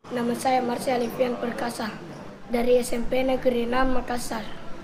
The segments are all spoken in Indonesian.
Nama saya Marsha Alifian Perkasa dari SMP Negeri 6 Makassar.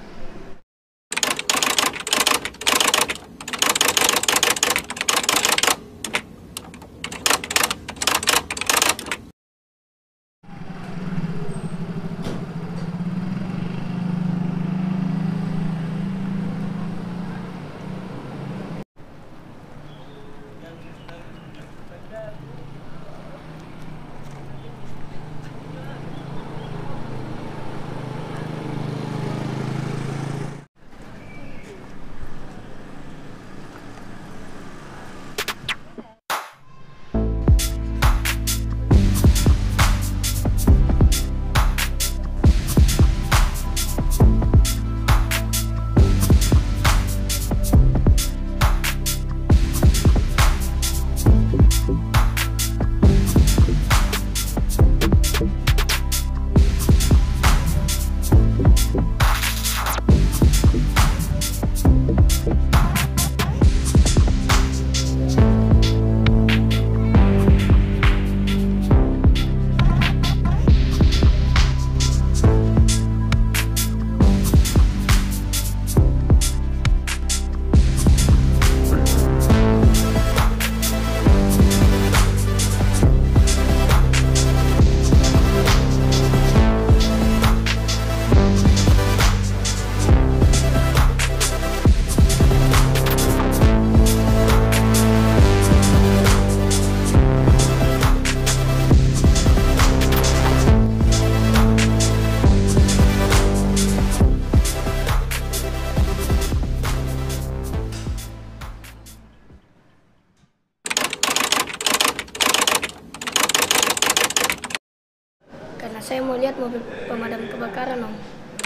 Karena saya mau lihat mobil pemadam kebakaran, Om.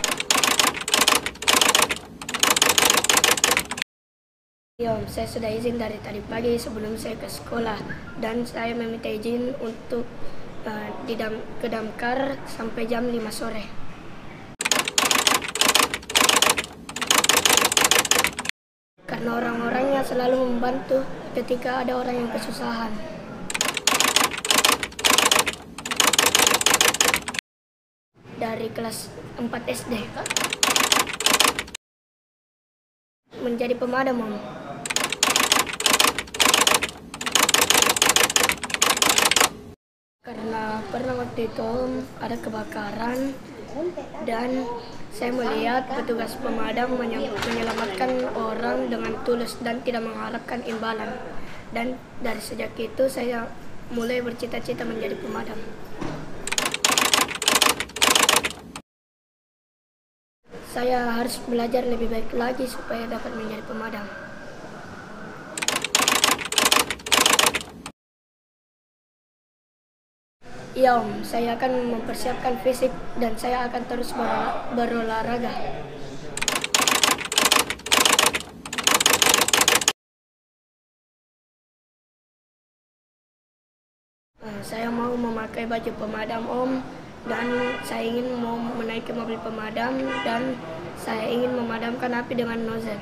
Ya, Om, saya sudah izin dari tadi pagi sebelum saya ke sekolah, dan saya meminta izin untuk ke Damkar sampai jam 5 sore. Karena orang-orangnya selalu membantu ketika ada orang yang kesusahan. Dari kelas 4 SD menjadi pemadam, Om. Karena pernah waktu itu, Om, ada kebakaran dan saya melihat petugas pemadam menyelamatkan orang dengan tulus dan tidak mengharapkan imbalan. Dan dari sejak itu saya mulai bercita-cita menjadi pemadam. Saya harus belajar lebih baik lagi supaya dapat menjadi pemadam. Iya, Om, saya akan mempersiapkan fisik dan saya akan terus berolahraga. Saya mau memakai baju pemadam, Om, dan saya ingin mau menaiki mobil pemadam dan saya ingin memadamkan api dengan nozzle.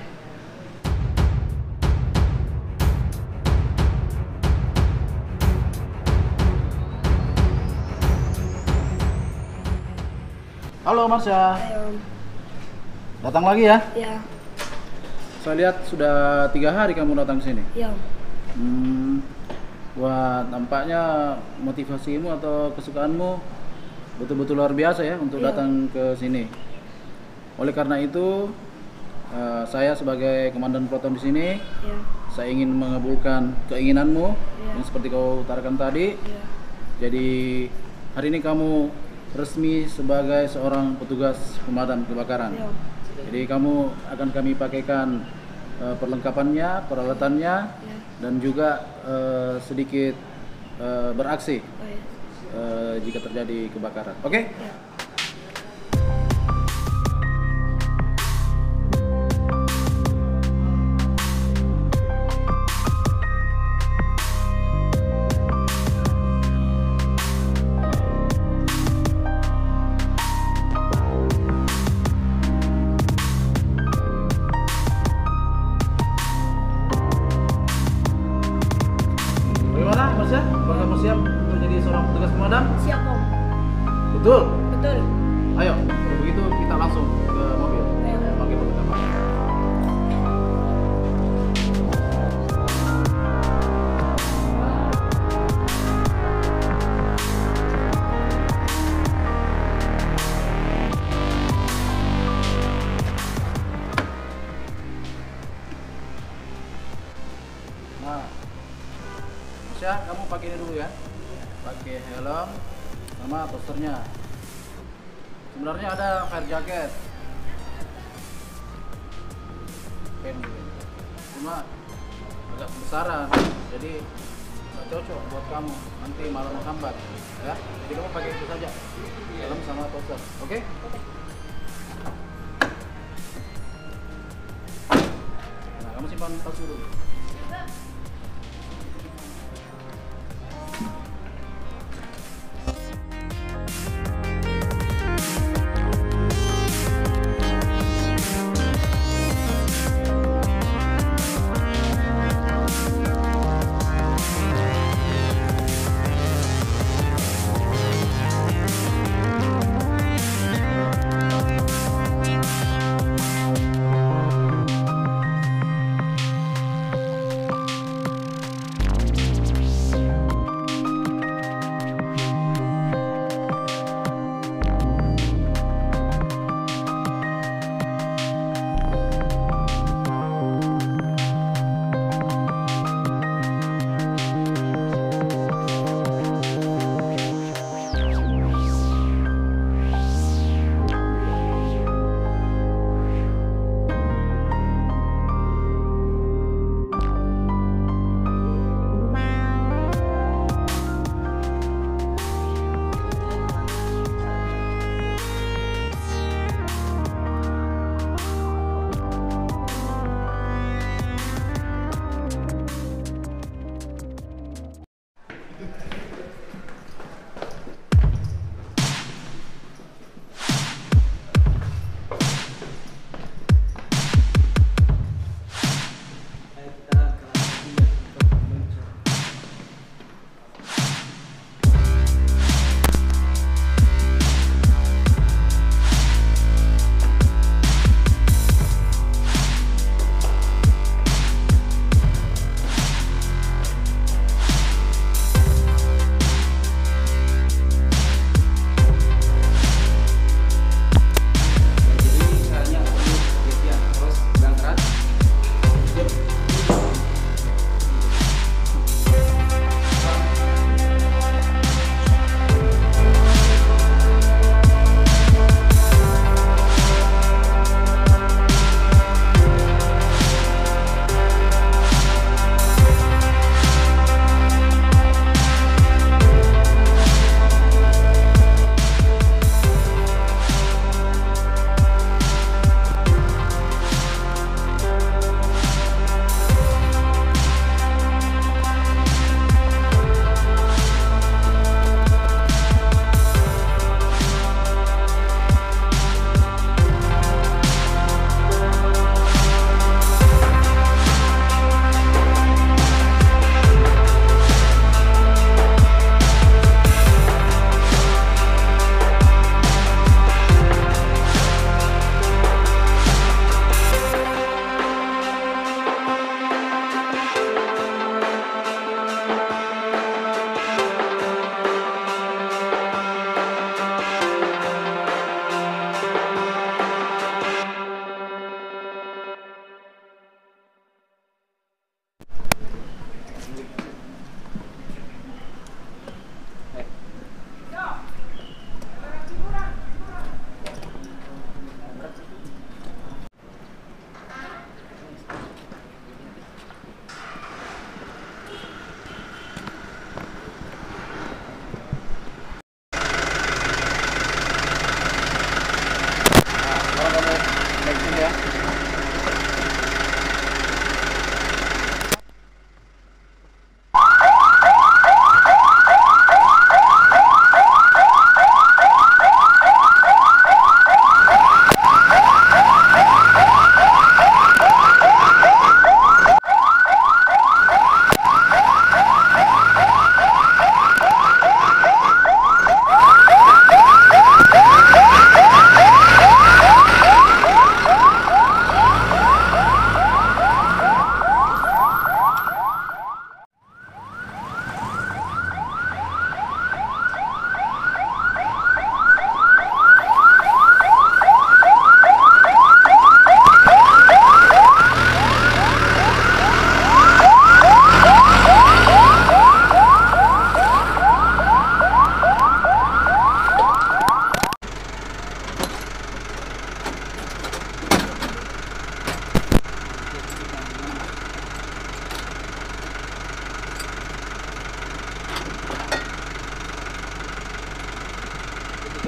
Halo Marsha, Ayo, Om. datang lagi ya? Ya, Saya lihat sudah 3 hari kamu datang ke sini. ya, Om. Wah, nampaknya motivasimu atau kesukaanmu betul-betul luar biasa ya untuk Iya. datang ke sini. Oleh karena itu, saya sebagai komandan peleton di sini, Ya, saya ingin mengabulkan keinginanmu Iya. yang seperti kau utarakan tadi. ya, Jadi hari ini kamu resmi sebagai seorang petugas pemadam kebakaran. ya, Om. Jadi kamu akan kami pakaikan perlengkapannya, peralatannya, Ya. dan juga sedikit beraksi Oh, ya. jika terjadi kebakaran. Oke? Ya. Bagaimana Mas ya? Apakah kamu siap untuk jadi seorang petugas pemadam? Siap, Om. Betul? Betul. Ayo, kalau begitu kita langsung ke mobil. Ayo. Pakai mobil apa? Nah, Masya, kamu pakai ini dulu ya. Pakai helm sama toasternya. Sebenarnya ada fire jacket. Pen, cuma agak besaran, jadi nggak cocok buat kamu. Nanti malah menghambat, ya. Jadi kamu pakai itu saja, helm sama toaster, oke? Nah, kamu simpan tas dulu.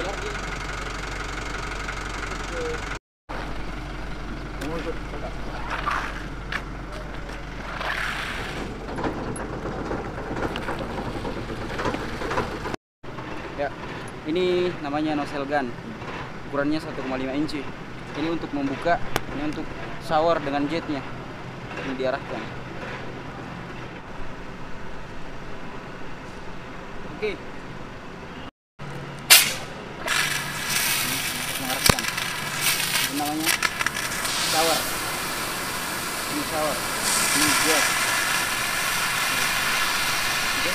Kamu ikut kakak. Ya, ini namanya nozzle gun. Ukurannya 1,5 inci. Ini untuk membuka, ini untuk shower dengan jetnya. Ini diarahkan. Oke. Mengarahkan. Ini namanya shower. Ini shower. Ini jet. Oke.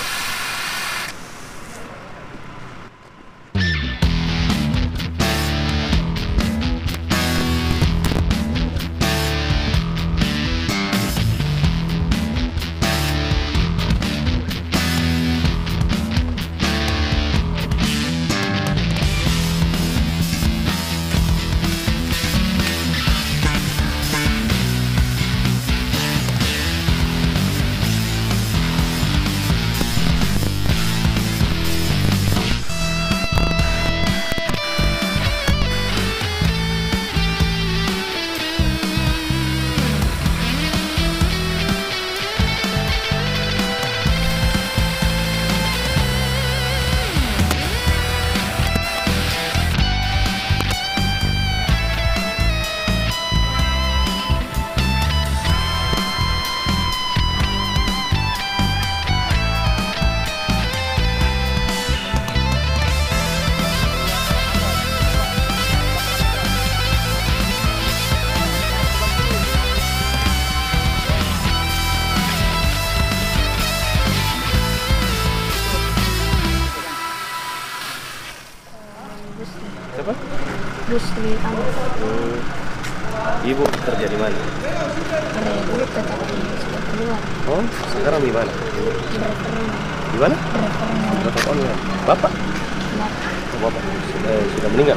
Siapa? Busri Ahmad. Ibu kerja di mana? Karena ibu tetapi sudah keluar. Oh, sekarang di mana? Di mana? Driver online. Bapak? Oh, bapak sudah meninggal.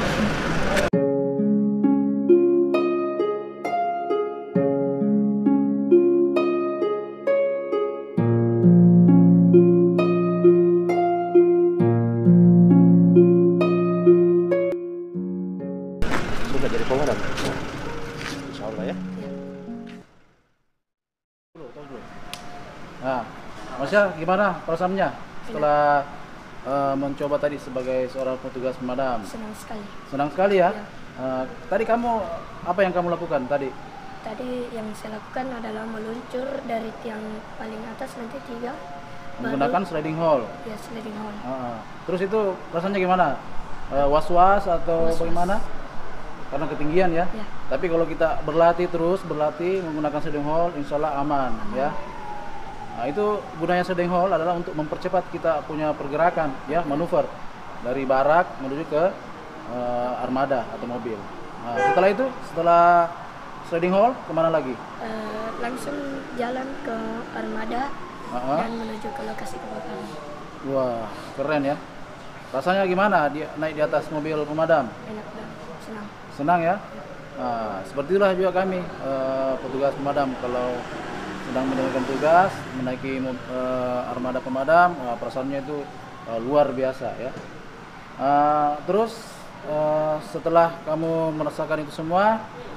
Sudah jadi pemadam. Insya Allah ya. Nah, Masya, gimana perasaannya setelah mencoba tadi sebagai seorang petugas pemadam? Senang sekali. Senang sekali ya? Ya. Tadi apa yang kamu lakukan tadi? Tadi yang saya lakukan adalah meluncur dari tiang paling atas nanti 3. Menggunakan sliding hole. Ya, sliding hole. Terus itu rasanya gimana? Was-was atau Was-was. bagaimana? Karena ketinggian ya? Ya. Tapi kalau kita berlatih menggunakan sliding hole, insya Allah aman. Ya. Nah, itu gunanya sliding hole adalah untuk mempercepat kita punya pergerakan, ya, manuver dari barak menuju ke armada atau mobil. Nah, setelah sliding hole kemana lagi? Langsung jalan ke armada dan menuju ke lokasi kebakaran. Wah, keren ya. Rasanya gimana naik di atas mobil pemadam? Enak dan senang. Senang ya? Nah, seperti itulah juga kami petugas pemadam kalau sedang menjalankan tugas menaiki armada pemadam, perasaannya itu luar biasa ya. Terus setelah kamu merasakan itu semua,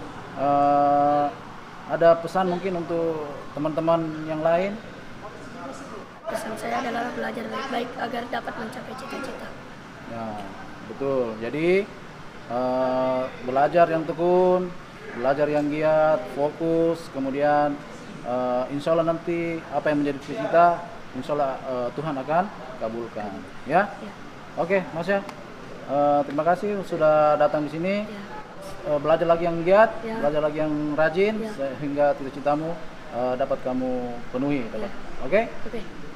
ada pesan mungkin untuk teman-teman yang lain? Pesan saya adalah belajar baik-baik agar dapat mencapai cita-cita. Ya, betul. Jadi belajar yang tekun, belajar yang giat, fokus, kemudian insya Allah nanti apa yang menjadi cita-cita, insya Allah Tuhan akan kabulkan. Ya, Ya. Oke, Mas ya. Terima kasih sudah datang di sini. Ya. Belajar lagi yang giat, Ya. belajar lagi yang rajin, Ya. sehingga cita-citamu dapat kamu penuhi. Ya. Oke? Oke.